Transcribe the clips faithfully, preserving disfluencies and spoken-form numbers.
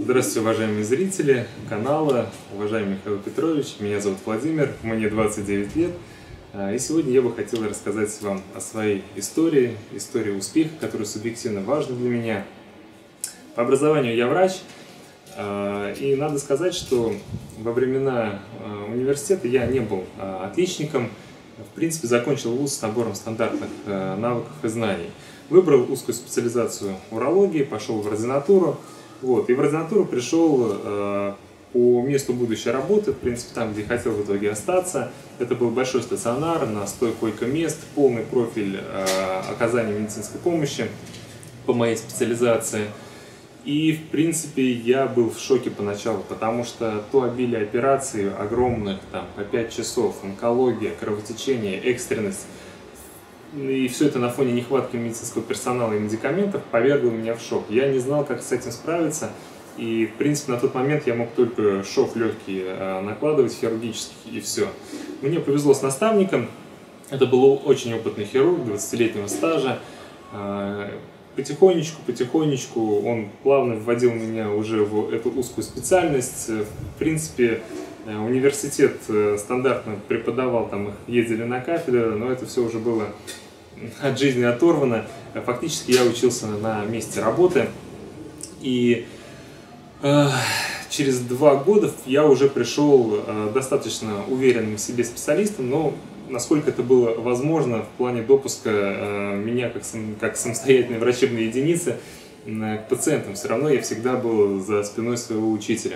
Здравствуйте, уважаемые зрители канала, уважаемый Михаил Петрович, меня зовут Владимир, мне двадцать девять лет, и сегодня я бы хотел рассказать вам о своей истории, истории успеха, которая субъективно важна для меня. По образованию я врач, и надо сказать, что во времена университета я не был отличником, в принципе закончил вуз с набором стандартных навыков и знаний. Выбрал узкую специализацию урологии, пошел в ординатуру. Вот, и в ординатуру пришел э, по месту будущей работы, в принципе, там, где хотел в итоге остаться. Это был большой стационар на сто койко-мест, полный профиль э, оказания медицинской помощи по моей специализации. И, в принципе, я был в шоке поначалу, потому что то обилие операций огромных, там, по пять часов, онкология, кровотечение, экстренность, и все это на фоне нехватки медицинского персонала и медикаментов повергло меня в шок. Я не знал, как с этим справиться, и, в принципе, на тот момент я мог только шов легкий накладывать, хирургический, и все. Мне повезло с наставником, это был очень опытный хирург, двадцатилетнего стажа. Потихонечку, потихонечку он плавно вводил меня уже в эту узкую специальность. В принципе, университет стандартно преподавал, там их ездили на кафедру, но это все уже было от жизни оторвано. Фактически я учился на месте работы, и э, через два года я уже пришел э, достаточно уверенным в себе специалистом, но насколько это было возможно в плане допуска э, меня как, сам, как самостоятельной врачебной единицы э, к пациентам, все равно я всегда был за спиной своего учителя.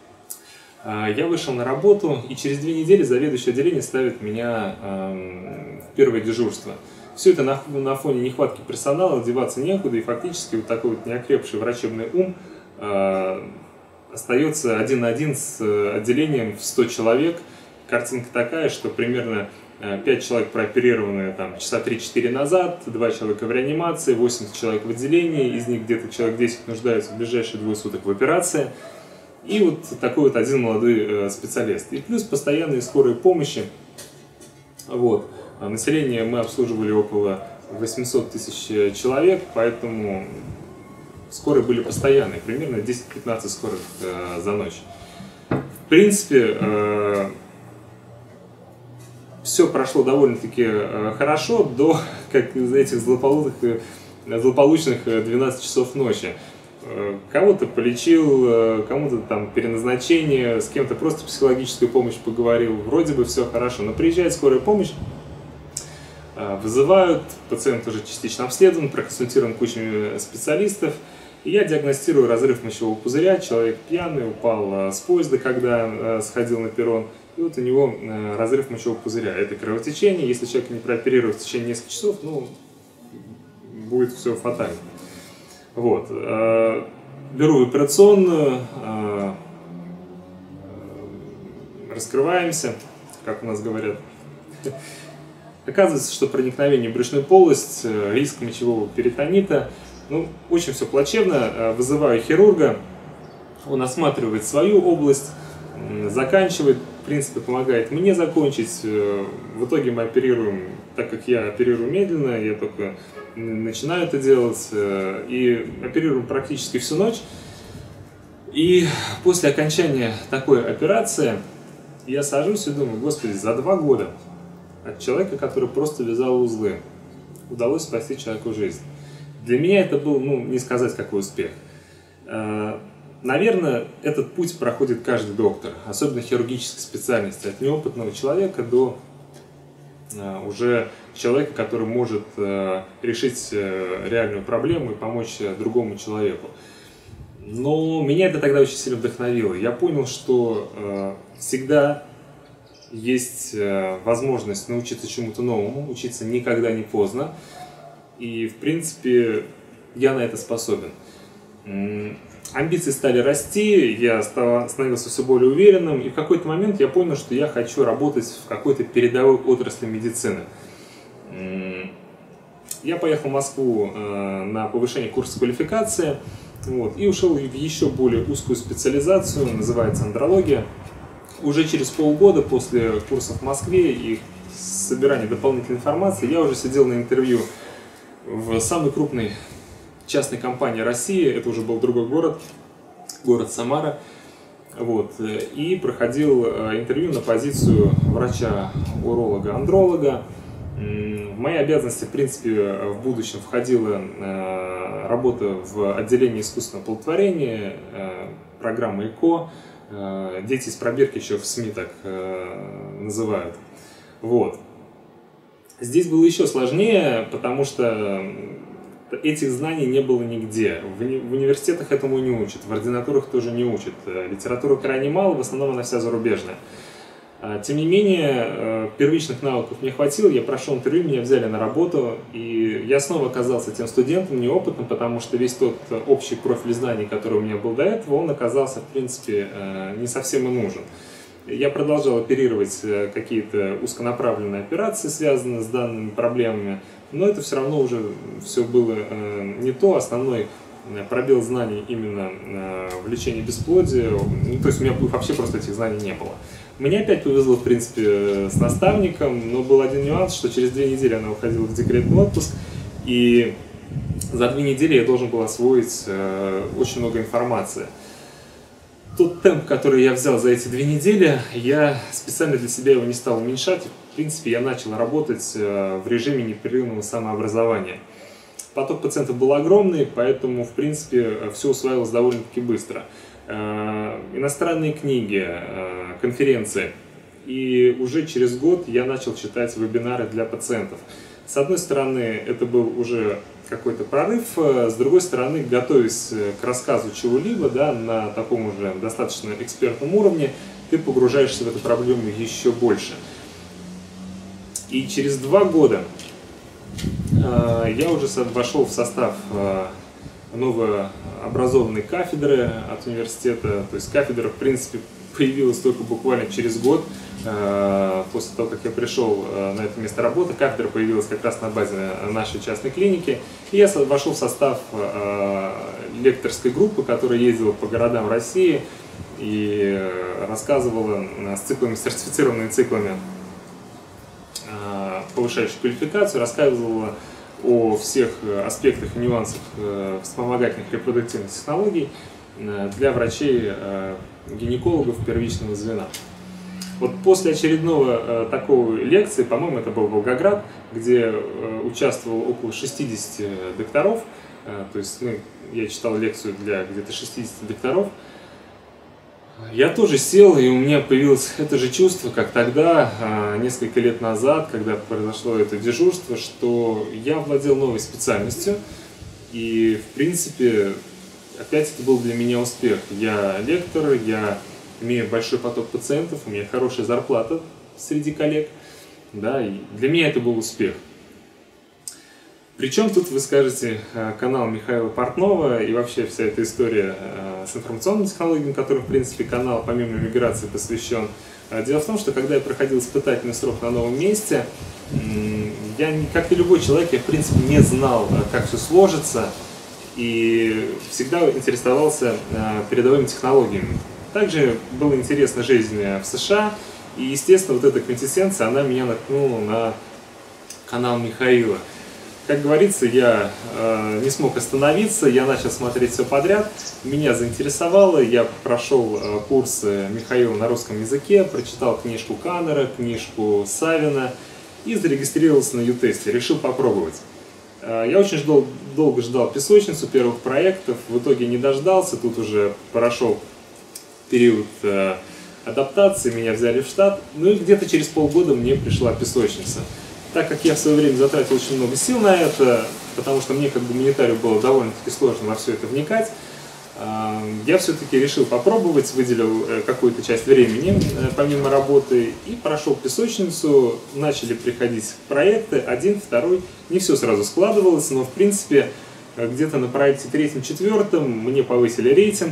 Я вышел на работу, и через две недели заведующий отделением ставит меня э, в первое дежурство. Все это на, на фоне нехватки персонала, деваться некуда, и фактически вот такой вот неокрепший врачебный ум э, остается один на один с отделением в сто человек. Картинка такая, что примерно пять человек прооперированы там, часа три-четыре назад, два человека в реанимации, восемьдесят человек в отделении, из них где-то человек десять нуждаются в ближайшие двое суток в операции. И вот такой вот один молодой э, специалист. И плюс постоянные скорые помощи. Вот. Население мы обслуживали около восьмисот тысяч человек, поэтому скорые были постоянные, примерно десять-пятнадцать скорых э, за ночь. В принципе, э, все прошло довольно-таки э, хорошо до, как этих злополучных, злополучных двенадцати часов ночи. Кого-то полечил, кому-то там переназначение, с кем-то просто психологическую помощь поговорил, вроде бы все хорошо, но приезжает скорая помощь, вызывают, пациент уже частично обследован, проконсультирован кучей специалистов, и я диагностирую разрыв мочевого пузыря, человек пьяный, упал с поезда, когда сходил на перрон, и вот у него разрыв мочевого пузыря, это кровотечение, если человека не прооперировать в течение нескольких часов, ну, будет все фатально. Вот. Беру в операционную, раскрываемся, как у нас говорят. Оказывается, что проникновение в брюшную полость, риск мочевого перитонита. Ну, очень все плачевно. Вызываю хирурга, он осматривает свою область, заканчивает, в принципе, помогает мне закончить. В итоге мы оперируем, так как я оперирую медленно, я только начинаю это делать, и оперируем практически всю ночь. И после окончания такой операции я сажусь и думаю: господи, за два года от человека, который просто вязал узлы, удалось спасти человеку жизнь. Для меня это был, ну, не сказать какой успех. Наверное, этот путь проходит каждый доктор, особенно хирургической специальности, от неопытного человека до уже человека, который может решить реальную проблему и помочь другому человеку. Но меня это тогда очень сильно вдохновило. Я понял, что всегда есть возможность научиться чему-то новому, учиться никогда не поздно. И, в принципе, я на это способен. Амбиции стали расти, я стал, становился все более уверенным, и в какой-то момент я понял, что я хочу работать в какой-то передовой отрасли медицины. Я поехал в Москву на повышение курса квалификации, вот, и ушел в еще более узкую специализацию, называется андрология. Уже через полгода после курсов в Москве и собирания дополнительной информации я уже сидел на интервью в самой крупной частной компании России, это уже был другой город, город Самара. Вот. И проходил интервью на позицию врача-уролога-андролога. В мои обязанности, в принципе, в будущем входила работа в отделении искусственного оплодотворения, программа ЭКО. Дети из пробирки еще в СМИ так называют. Вот. Здесь было еще сложнее, потому что этих знаний не было нигде. В, уни в университетах этому не учат, в ординатурах тоже не учат. Литературы крайне мало, в основном она вся зарубежная. Тем не менее, первичных навыков мне хватило, я прошел интервью, меня взяли на работу, и я снова оказался тем студентом неопытным, потому что весь тот общий профиль знаний, который у меня был до этого, он оказался, в принципе, не совсем и нужен. Я продолжал оперировать какие-то узконаправленные операции, связанные с данными проблемами, но это все равно уже все было не то. Основной пробел знаний именно в лечении бесплодия, ну, то есть у меня вообще просто этих знаний не было. Мне опять повезло, в принципе, с наставником, но был один нюанс, что через две недели она уходила в декретный отпуск, и за две недели я должен был освоить очень много информации. Тот темп, который я взял за эти две недели, я специально для себя его не стал уменьшать. В принципе, я начал работать в режиме непрерывного самообразования. Поток пациентов был огромный, поэтому, в принципе, все усваивалось довольно-таки быстро. Иностранные книги, конференции. И уже через год я начал читать вебинары для пациентов. С одной стороны, это был уже какой-то прорыв, с другой стороны, готовясь к рассказу чего-либо, да, на таком уже достаточно экспертном уровне, ты погружаешься в эту проблему еще больше. И через два года э, я уже вошел в состав э, новообразованной кафедры от университета. То есть кафедра, в принципе, появилась только буквально через год. После того, как я пришел на это место работы, кафедра появилась как раз на базе нашей частной клиники. И я вошел в состав лекторской группы, которая ездила по городам России и рассказывала с циклами, сертифицированными циклами, повышающих квалификацию, рассказывала о всех аспектах и нюансах вспомогательных репродуктивных технологий для врачей-гинекологов первичного звена. Вот после очередного э, такого лекции, по-моему, это был Волгоград, где э, участвовало около шестидесяти докторов, э, то есть ну, я читал лекцию для где-то шестидесяти докторов. Я тоже сел, и у меня появилось это же чувство, как тогда, э, несколько лет назад, когда произошло это дежурство, что я владел новой специальностью, и, в принципе, опять это был для меня успех. Я лектор, я имею большой поток пациентов, у меня хорошая зарплата среди коллег, да, и для меня это был успех. Причем тут вы скажете канал Михаила Портнова и вообще вся эта история с информационными технологиями, которым, в принципе, канал помимо миграции посвящен. Дело в том, что когда я проходил испытательный срок на новом месте, я, как и любой человек, я, в принципе, не знал, как все сложится, и всегда интересовался передовыми технологиями. Также была интересна жизнь в США, и, естественно, вот эта квинтэссенция, она меня наткнула на канал Михаила. Как говорится, я э, не смог остановиться, я начал смотреть все подряд, меня заинтересовало, я прошел э, курсы Михаила на русском языке, прочитал книжку Каннера, книжку Савина и зарегистрировался на ю-тесте, решил попробовать. Э, я очень ждал, долго ждал песочницу первых проектов, в итоге не дождался, тут уже прошел период э, адаптации, меня взяли в штат, ну и где-то через полгода мне пришла песочница. Так как я в свое время затратил очень много сил на это, потому что мне как гуманитарию было довольно-таки сложно во все это вникать, э, я все-таки решил попробовать, выделил э, какую-то часть времени э, помимо работы и прошел песочницу, начали приходить проекты, один, второй, не все сразу складывалось, но в принципе э, где-то на проекте третьем-четвертом мне повысили рейтинг.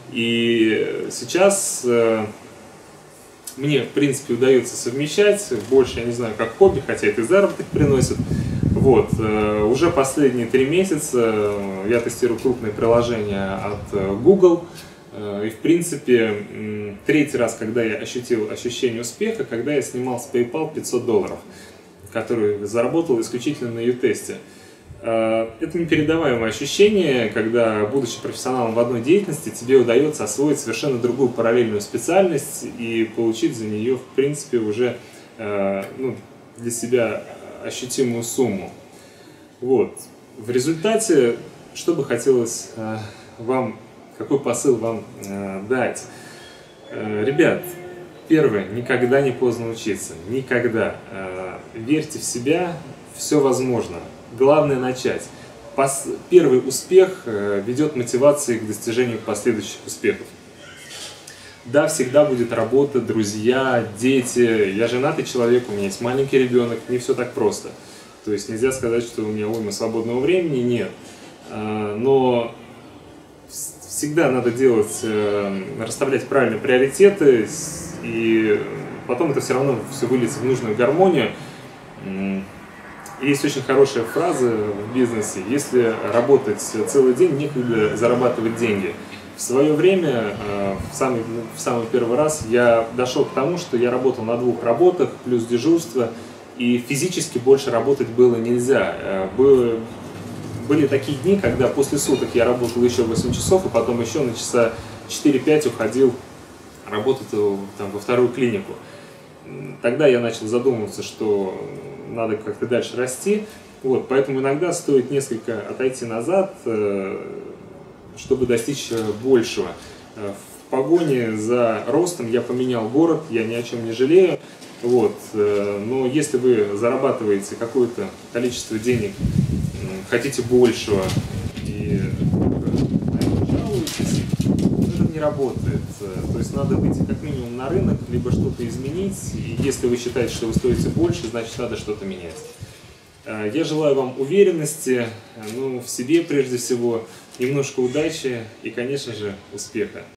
И сейчас э, мне, в принципе, удается совмещать, больше, я не знаю, как хобби, хотя это и заработок приносит. Вот, э, уже последние три месяца э, я тестирую крупные приложения от э, Google. Э, и, в принципе, э, третий раз, когда я ощутил ощущение успеха, когда я снимал с PayPal пятьсот долларов, который заработал исключительно на ю-тесте. Это непередаваемое ощущение, когда, будучи профессионалом в одной деятельности, тебе удается освоить совершенно другую параллельную специальность и получить за нее, в принципе, уже ну, для себя ощутимую сумму. Вот. В результате, что бы хотелось вам, какой посыл вам дать? Ребят, первое, никогда не поздно учиться, никогда. Верьте в себя, все возможно. Главное начать. Пос... Первый успех ведет мотивации к достижению последующих успехов. Да, всегда будет работа, друзья, дети. Я женатый человек, у меня есть маленький ребенок, не все так просто. То есть нельзя сказать, что у меня уйма свободного времени, нет. Но всегда надо делать, расставлять правильные приоритеты, и потом это все равно все выльется в нужную гармонию. Есть очень хорошая фраза в бизнесе: если работать целый день, некогда зарабатывать деньги. В свое время, в самый, в самый первый раз, я дошел к тому, что я работал на двух работах, плюс дежурство, и физически больше работать было нельзя. Было, были такие дни, когда после суток я работал еще восемь часов, и потом еще на часа четыре-пять уходил работать там, во вторую клинику. Тогда я начал задумываться, что надо как-то дальше расти. Вот, поэтому иногда стоит несколько отойти назад, чтобы достичь большего. В погоне за ростом я поменял город, я ни о чем не жалею. Вот, но если вы зарабатываете какое-то количество денег, хотите большего и жалуетесь, это не работает. То есть надо выйти как минимум на рынок, либо что-то изменить. И если вы считаете, что вы стоите больше, значит надо что-то менять. Я желаю вам уверенности, ну, в себе прежде всего, немножко удачи и, конечно же, успеха.